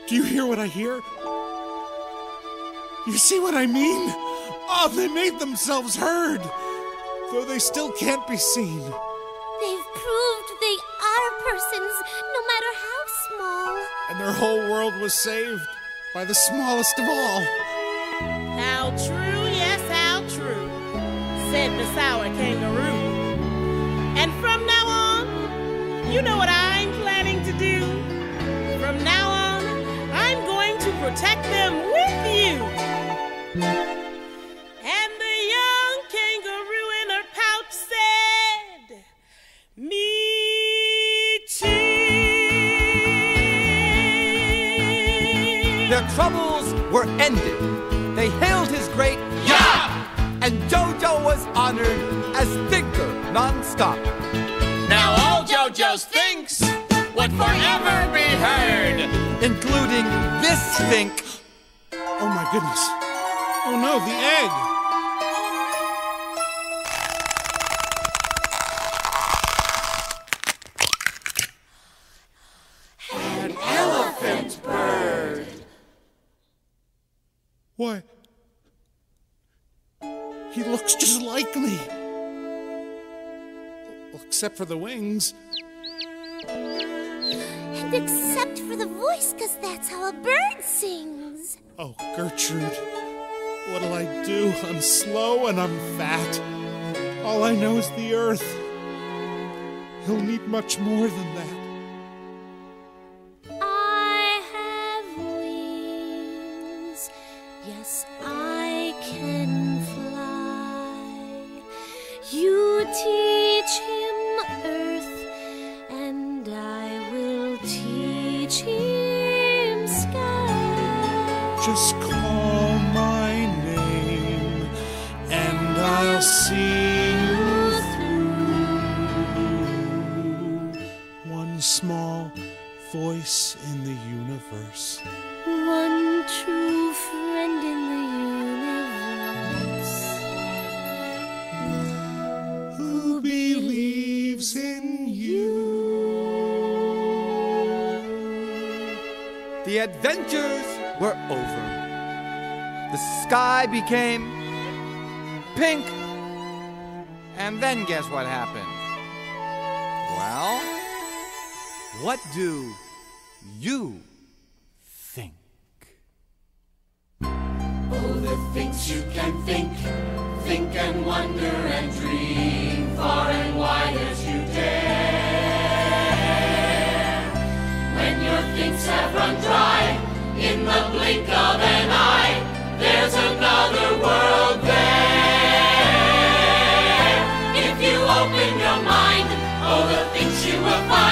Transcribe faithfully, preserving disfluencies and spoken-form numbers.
Do you hear what I hear? You see what I mean? Oh, they made themselves heard, though they still can't be seen. They've proved they are persons, no matter how small. And their whole world was saved by the smallest of all. How true, yes, how true, said the sour kangaroo. And from now on, you know what I'm planning to do? From now on, I'm going to protect them with you. And the young kangaroo in her pouch said, me too. Their troubles were ended. They hailed his great yeah! And JoJo was honored as thinker non-stop. Now all JoJo's thinks would forever be heard, including this think. Oh my goodness. Oh no, the egg. An elephant bird. Why? He looks just like me. Well, except for the wings. And except for the voice, because that's how a bird sings. Oh, Gertrude, what'll I do? I'm slow and I'm fat. All I know is the earth. He'll need much more than that. I have wings. Yes, I can fly. You teach him earth, and I will teach him sky. Just call my name, and I'll see you through. One small voice in the universe. One true friend in the universe. Who believes in you? The adventures were over. The sky became pink. And then guess what happened? Well, what do you think? Oh, the things you can think, think and wonder and dream far and wide as you dare. When your thinks have run dry, in the blink of an eye, there's another world there. If you open your mind, oh, the things you will find.